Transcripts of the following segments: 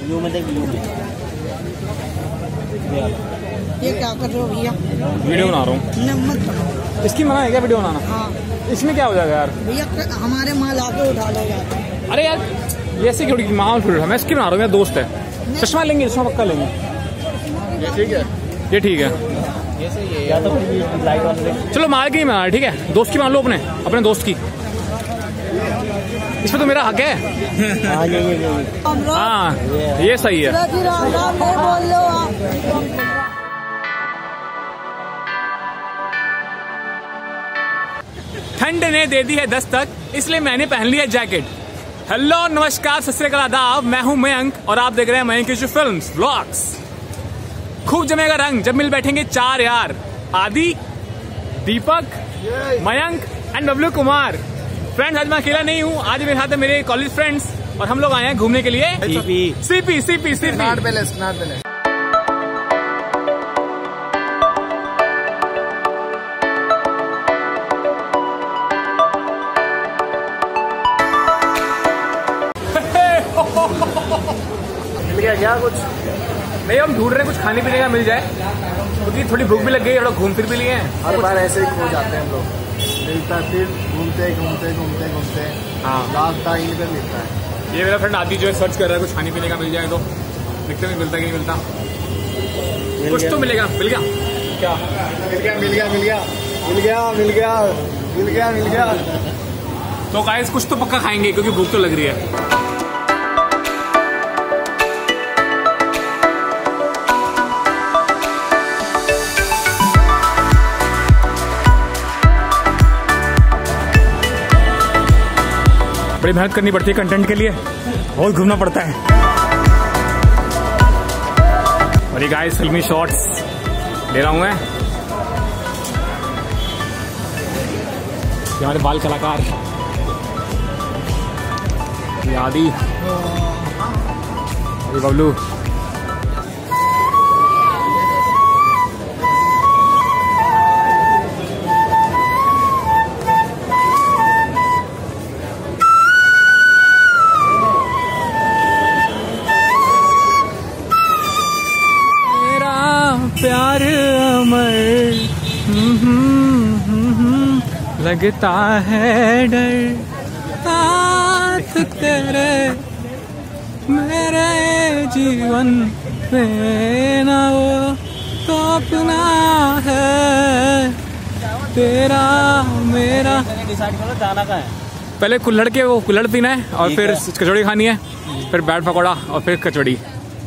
View में देख, view में। ये क्या कर रहे हो भैया? वीडियो बना रहा हूँ। इसकी मना है क्या वीडियो बनाना? हाँ। इसमें क्या हो जाएगा यार? भैया हमारे माल आके उठा लो यार। अरे यार ये ऐसे क्यों माल थोड़ी, मैं इसकी बना रहा हूँ, मेरा दोस्त है। चश्मा लेंगे, चश्मा पक्का लेंगे। ये ठीक है, ये ठीक है, ये सही है। या तो लाइट वाले चलो माल की बना, ठीक है, दोस्त की मान लो, अपने दोस्त की। इसमें तो मेरा हक है। हाँ ये सही है। ठंड ने दे दी है दस्तक, इसलिए मैंने पहन लिया जैकेट। हेलो नमस्कार सत श्री अकाल आदाब, मैं हूं मयंक और आप देख रहे हैं मयंक केशु फिल्म्स व्लॉग्स। खूब जमेगा रंग जब मिल बैठेंगे चार यार, आदि, दीपक, मयंक एंड बबलू कुमार। फ्रेंड्स आज मैं अकेला नहीं हूँ, आज मेरे साथ है मेरे कॉलेज फ्रेंड्स और हम लोग आए हैं घूमने के लिए सीपी। Connaught palace. मिल गया क्या कुछ? नहीं, हम ढूंढ रहे हैं कुछ खाने पीने का मिल जाए, क्योंकि थोड़ी भूख भी लग गई, हम लोग घूम फिर भी लिए हैं। हर बार ऐसे ही खो जाते हैं हम लोग, मिलता है फिर घूमते हाँ लास्ट टाइम पे मिलता है। ये मेरा फ्रेंड आदि जो है सर्च कर रहा है कुछ खाने पीने का मिल जाए, तो दिखते नहीं मिलता कि नहीं मिलता, कुछ तो मिलेगा। मिल गया क्या? मिल गया। तो गाइस कुछ तो पक्का खाएंगे क्योंकि भूख तो लग रही है। बड़ी मेहनत करनी पड़ती है कंटेंट के लिए, बहुत घूमना पड़ता है। और ये गाइस फिल्मी शॉट्स ले रहा हूं मैं। ये हमारे बाल कलाकार ये आदि, ये बबलू। प्यार अमर लगता है डर, साथ तेरे मेरे जीवन में ना वो तो अपना है तेरा मेरा। डिसाइड करो जाना कहाँ है? पहले कुल्हड़ के वो कुल्हड़ पीना है और फिर कचौड़ी खानी है, फिर बैट पकौड़ा और फिर कचौड़ी।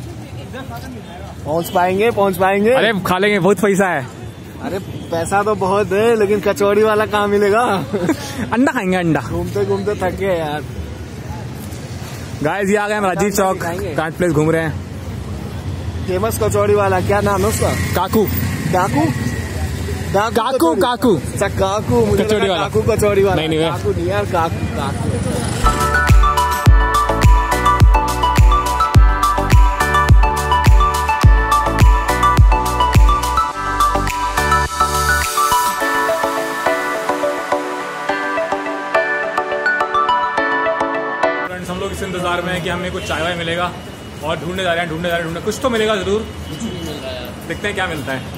पहुंच पाएंगे। अरे खा लेंगे, बहुत पैसा है। अरे पैसा तो बहुत है, लेकिन कचौड़ी वाला कहाँ मिलेगा? अंडा खाएंगे, अंडा। घूमते थक गए यार। गाइस ये आ गए हम राजीव चौक, कॉन्नाउght प्लेस घूम रहे हैं। फेमस कचौड़ी वाला क्या नाम है उसका? काकू कचौड़ी वाला। कचौड़ी वाला नहीं काकू नहीं यार, काकू। हम लोग इस इंतजार में है कि हमें कुछ चाय वाय मिलेगा और ढूंढने जा रहे हैं, कुछ तो मिलेगा जरूर। देखते हैं क्या मिलता है।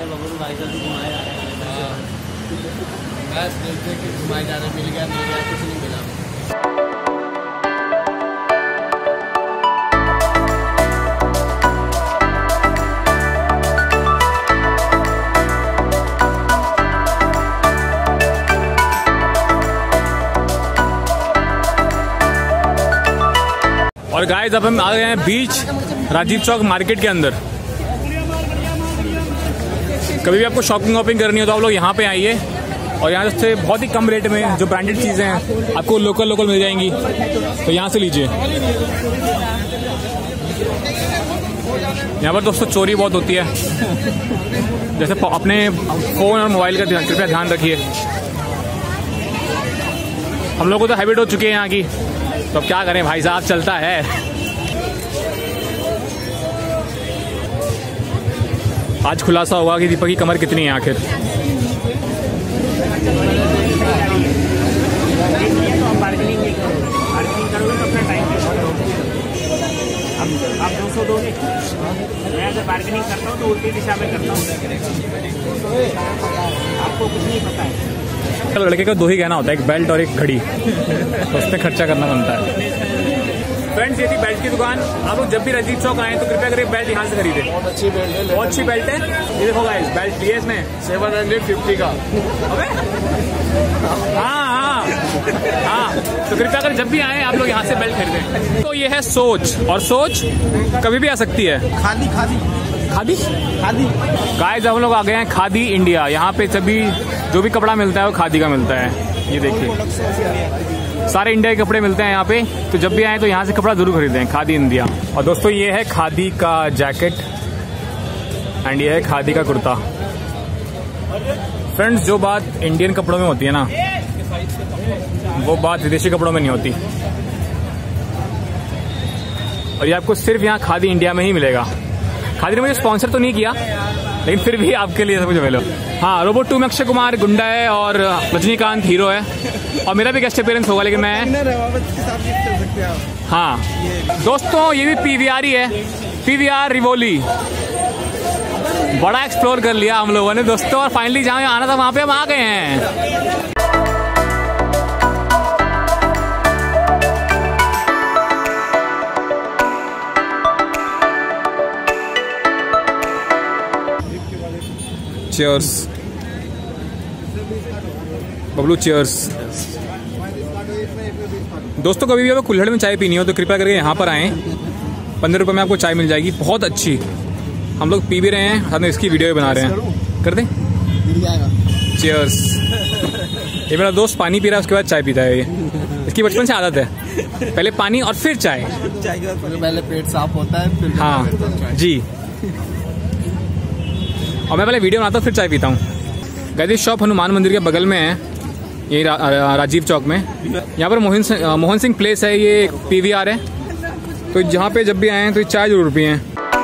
घुमाए जा रहे, मिल गया कुछ नहीं मिला। और गाइस अब हम आ गए हैं बीच राजीव चौक मार्केट के अंदर। कभी भी आपको शॉपिंग वॉपिंग करनी हो तो आप लोग यहाँ पे आइए, और यहाँ से बहुत ही कम रेट में जो ब्रांडेड चीज़ें हैं आपको लोकल मिल जाएंगी, तो यहाँ से लीजिए। यहाँ पर दोस्तों चोरी बहुत होती है, जैसे अपने फ़ोन और मोबाइल का कृपया ध्यान रखिए। हम लोगों को तो हैबिट हो चुकी है यहाँ की, तो अब क्या करें भाई साहब, चलता है। आज खुलासा होगा कि दीपक की कमर कितनी है आखिर। आप 200 दोगे? मैं अगर बार्गेनिंग करता हूँ तो उल्टी दिशा में करता हूँ, आपको कुछ नहीं पता है। तो लड़के को दो ही गहना होता है, एक बेल्ट और एक घड़ी, तो उस पर खर्चा करना बनता है। फ्रेंड्स, ये थी बेल्ट की दुकान। आप लोग जब भी राजीव चौक आए तो कृपया करके बेल्ट यहाँ से खरीदे। बहुत अच्छी बेल्ट है, बहुत अच्छी बेल्ट है। ये देखो गाइस, बेल्ट लिया इसमें 750 का। अबे हाँ, तो कृपया कर जब भी आए आप लोग यहाँ से बेल्ट खरीदें। तो ये है सोच, और सोच कभी भी आ सकती है। खादी खादी खादी खादी गाइस, हम लोग आ गए हैं खादी इंडिया। यहाँ पे सभी जो भी कपड़ा मिलता है वो खादी का मिलता है। ये देखिए, सारे इंडिया के कपड़े मिलते हैं यहाँ पे, तो जब भी आए तो यहाँ से कपड़ा जरूर खरीदें, खादी इंडिया। और दोस्तों, ये है खादी का जैकेट एंड ये है खादी का कुर्ता। फ्रेंड्स, जो बात इंडियन कपड़ों में होती है ना, वो बात विदेशी कपड़ों में नहीं होती। और ये आपको सिर्फ यहाँ खादी इंडिया में ही मिलेगा। खादी ने मुझे स्पॉन्सर तो नहीं किया, लेकिन फिर भी आपके लिए सब कुछ अवेलेबल। हाँ, रोबोट 2 में अक्षय कुमार गुंडा है और रजनीकांत हीरो है, और मेरा भी गेस्ट अपीयरेंस होगा, लेकिन मैं हाँ दोस्तों, ये भी पीवीआर ही है, पीवीआर रिवोली। बड़ा एक्सप्लोर कर लिया हम लोगों ने दोस्तों, और फाइनली जहाँ आना था वहाँ पे हम आ गए हैं। Cheers Babloo, cheers. दोस्तों, कभी भी आपको कुल्हड़ में चाय पीनी हो तो कृपया करके यहाँ पर आएँ। 15 रुपये में आपको चाय मिल जाएगी, बहुत अच्छी। हम लोग पी भी रहे हैं, साथ में इसकी वीडियो भी बना रहे हैं। कर दें? चीयर्स। ये मेरा दोस्त पानी पी रहा है, उसके बाद चाय पीता है। ये इसकी बचपन से आदत है, पहले पानी और फिर चाय। पहले पेट साफ होता है, फिर हाँ जी। और मैं पहले वीडियो बनाता हूँ फिर चाय पीता हूँ। गाइस, शॉप हनुमान मंदिर के बगल में है, यही राजीव चौक में। यहाँ पर मोहन सिंह प्लेस है, ये पीवीआर है। तो जहाँ पे जब भी आए हैं तो चाय जरूर पिएं।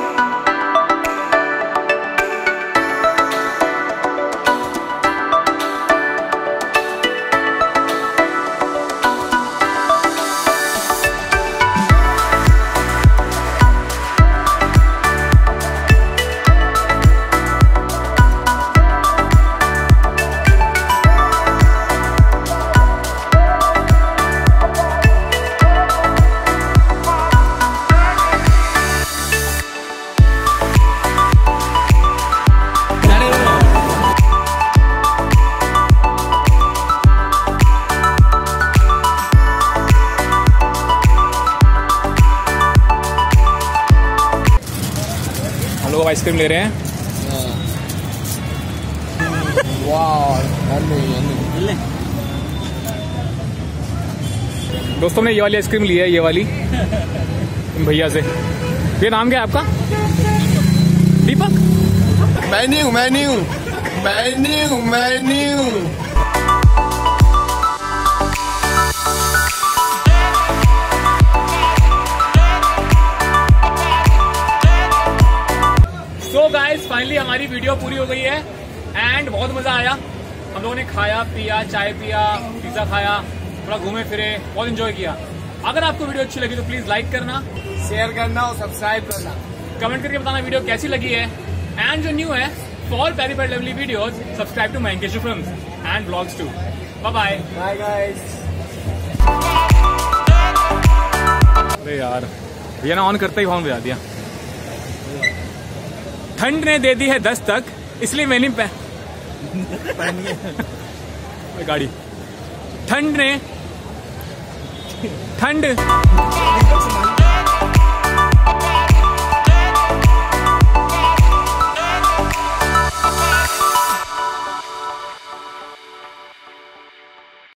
आइसक्रीम ले रहे हैं। दोस्तों, ने ये वाली आइसक्रीम ली है, ये वाली भैया से। ये नाम क्या है आपका? दीपक। मेन्यू। तो गाइस, फाइनली हमारी वीडियो पूरी हो गई है एंड बहुत मजा आया। हम लोगों ने खाया पिया, चाय पिया, पिज्जा खाया, थोड़ा घूमे फिरे, बहुत एंजॉय किया। अगर आपको वीडियो अच्छी लगी तो प्लीज लाइक करना, शेयर करना और सब्सक्राइब करना, कमेंट करके बताना वीडियो कैसी लगी है। एंड जो न्यू है, for very very lovely videos, subscribe to Mayankeshu films and blogs too. Bye bye. Bye guys. अरे यार, भैया ना ऑन करते ही फोन बजा दिया। ठंड ने दे दी है दस्तक, इसलिए मैंने गाड़ी ठंड